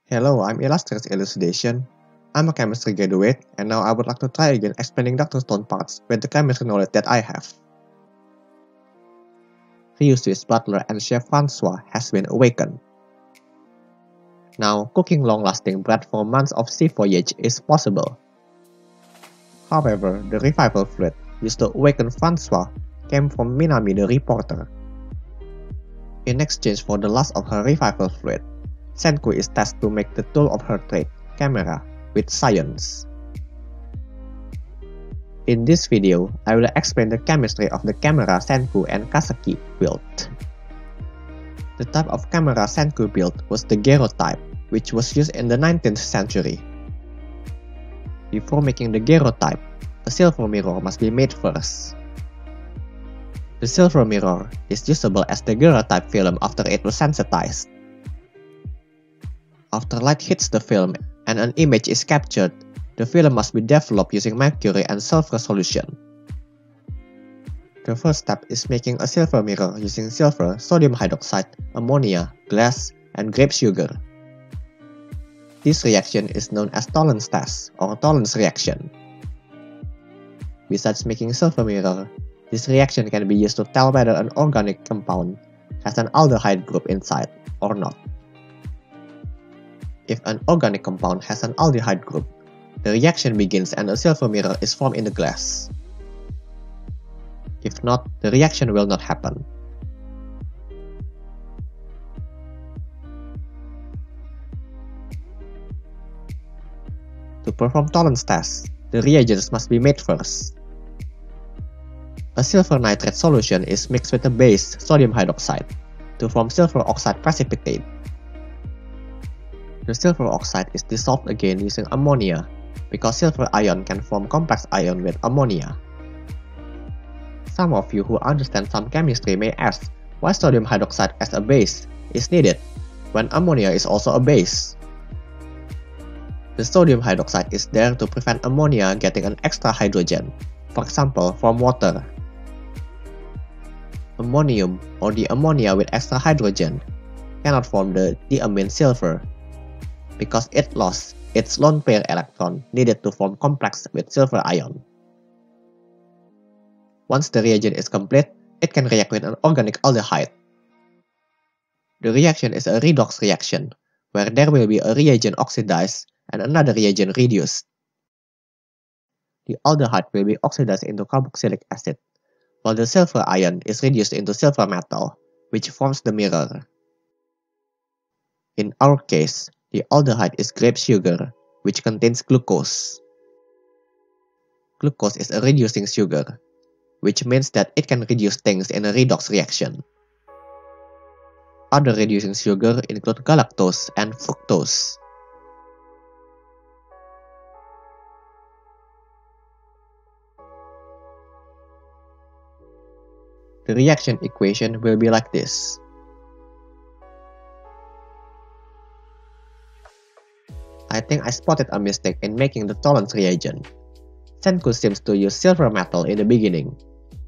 Hello, I'm Illustrious Elucidation. I'm a chemistry graduate, and now I would like to try again explaining Dr. Stone parts with the chemistry knowledge that I have. Ryusu's butler and Chef Francois has been awakened. Now, cooking long-lasting bread for months of sea voyage is possible. However, the revival fluid used to awaken Francois came from Minami the reporter. In exchange for the loss of her revival fluid, Senku is tasked to make the tool of her trade, camera, with science. In this video, I will explain the chemistry of the camera Senku and Kaseki built. The type of camera Senku built was the daguerreotype, which was used in the 19th century. Before making the daguerreotype, a silver mirror must be made first. The silver mirror is usable as the daguerreotype film after it was sensitized. After light hits the film and an image is captured, the film must be developed using mercury and sulfur solution. The first step is making a silver mirror using silver, sodium hydroxide, ammonia, glass, and grape sugar. This reaction is known as Tollens test or Tollens reaction. Besides making silver mirror, this reaction can be used to tell whether an organic compound has an aldehyde group inside or not. If an organic compound has an aldehyde group, the reaction begins and a silver mirror is formed in the glass. If not, the reaction will not happen. To perform Tollens test, the reagents must be made first. A silver nitrate solution is mixed with a base, sodium hydroxide, to form silver oxide precipitate. The silver oxide is dissolved again using ammonia, because silver ion can form complex ion with ammonia. Some of you who understand some chemistry may ask why sodium hydroxide as a base is needed when ammonia is also a base. The sodium hydroxide is there to prevent ammonia getting an extra hydrogen, for example from water. Ammonium or the ammonia with extra hydrogen cannot form the diamine silver, because it lost its lone pair electron needed to form complex with silver ion. Once the reagent is complete, it can react with an organic aldehyde. The reaction is a redox reaction, where there will be a reagent oxidized and another reagent reduced. The aldehyde will be oxidized into carboxylic acid, while the silver ion is reduced into silver metal, which forms the mirror. In our case, the aldehyde is grape sugar, which contains glucose. Glucose is a reducing sugar, which means that it can reduce things in a redox reaction. Other reducing sugar include galactose and fructose. The reaction equation will be like this. I think I spotted a mistake in making the Tollens reagent. Senku seems to use silver metal in the beginning.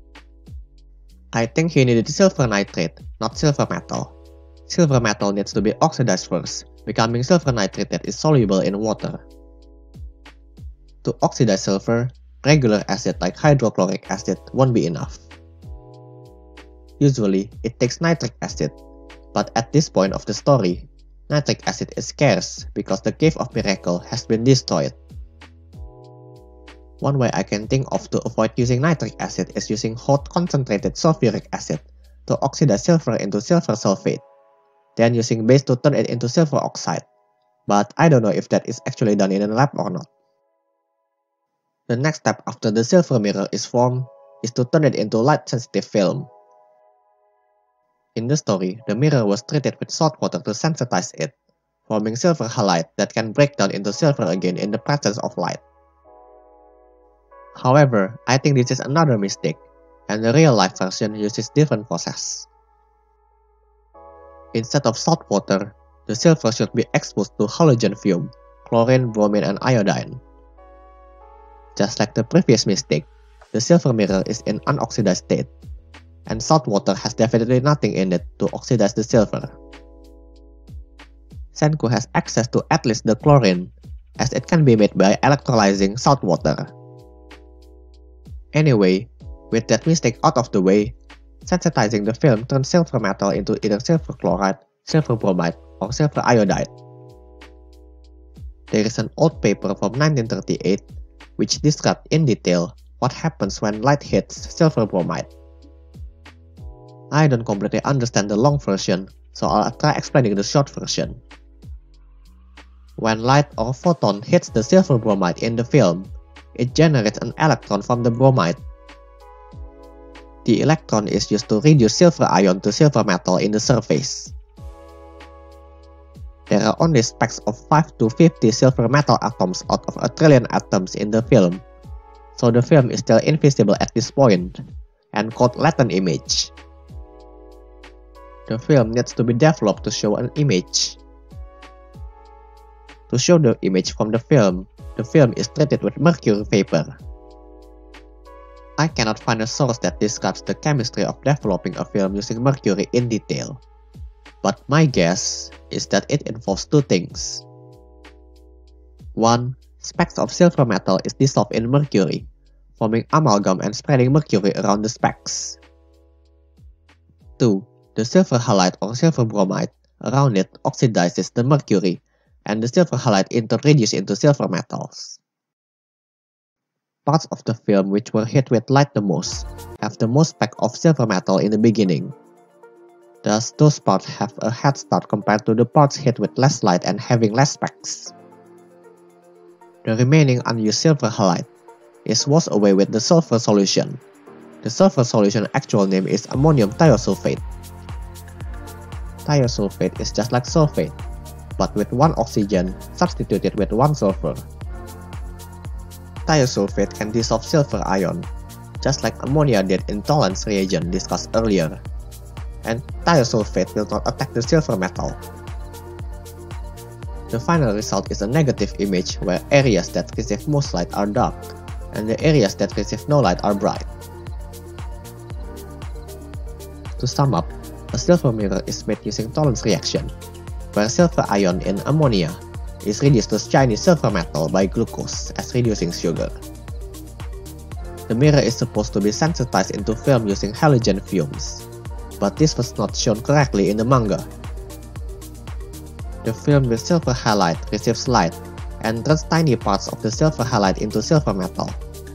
I think he needed silver nitrate, not silver metal. Silver metal needs to be oxidized first, becoming silver nitrate that is soluble in water. To oxidize silver, regular acid like hydrochloric acid won't be enough. Usually, it takes nitric acid, but at this point of the story, nitric acid is scarce because the Cave of Miracle has been destroyed. One way I can think of to avoid using nitric acid is using hot concentrated sulfuric acid to oxidize silver into silver sulfate, then using base to turn it into silver oxide, but I don't know if that is actually done in a lab or not. The next step after the silver mirror is formed is to turn it into light-sensitive film. In the story, the mirror was treated with salt water to sensitize it, forming silver halide that can break down into silver again in the presence of light. However, I think this is another mistake, and the real-life version uses different process. Instead of salt water, the silver should be exposed to halogen fume, chlorine, bromine, and iodine. Just like the previous mistake, the silver mirror is in unoxidized state, and salt water has definitely nothing in it to oxidize the silver. Senku has access to at least the chlorine, as it can be made by electrolyzing salt water. Anyway, with that mistake out of the way, sensitizing the film turns silver metal into either silver chloride, silver bromide, or silver iodide. There is an old paper from 1938 which described in detail what happens when light hits silver bromide. I don't completely understand the long version, so I'll try explaining the short version. When light or photon hits the silver bromide in the film, it generates an electron from the bromide. The electron is used to reduce silver ion to silver metal in the surface. There are only specks of 5 to 50 silver metal atoms out of a trillion atoms in the film, so the film is still invisible at this point, and called latent image. The film needs to be developed to show an image. To show the image from the film is treated with mercury vapor. I cannot find a source that describes the chemistry of developing a film using mercury in detail, but my guess is that it involves two things. 1. Specks of silver metal is dissolved in mercury, forming amalgam and spreading mercury around the specks. 2. The silver halide or silver bromide around it oxidizes the mercury, and the silver halide reduces into silver metals. Parts of the film which were hit with light the most have the most speck of silver metal in the beginning. Thus, those parts have a head start compared to the parts hit with less light and having less specks. The remaining unused silver halide is washed away with the sulfur solution. The sulfur solution actual name is ammonium thiosulfate. Thiosulfate is just like sulfate, but with one oxygen substituted with one sulfur. Thiosulfate can dissolve silver ion, just like ammonia did in Tollens reagent discussed earlier, and thiosulfate will not attack the silver metal. The final result is a negative image where areas that receive most light are dark, and the areas that receive no light are bright. To sum up, a silver mirror is made using Tollens reaction, where silver ion in ammonia is reduced to shiny silver metal by glucose as reducing sugar. The mirror is supposed to be sensitized into film using halogen fumes, but this was not shown correctly in the manga. The film with silver halide receives light and turns tiny parts of the silver halide into silver metal.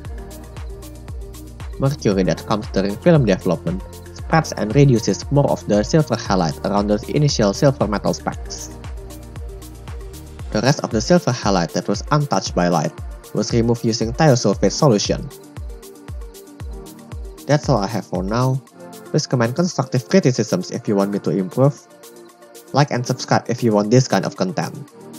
Mercury that comes during film development spreads and reduces more of the silver halide around the initial silver metal specks. The rest of the silver halide that was untouched by light was removed using thiosulfate solution. That's all I have for now. Please comment constructive criticisms if you want me to improve. Like and subscribe if you want this kind of content.